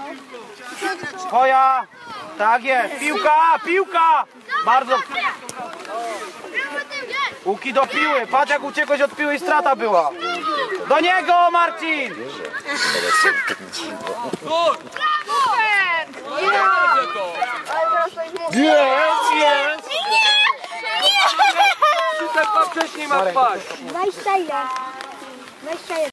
Twoja! Tak jest! Piłka! Piłka! Bardzo! Łuki do piły! Patrz jak uciekłeś od piły i strata była! Do niego, Marcin! Jest! Wcześniej ma paść. 21.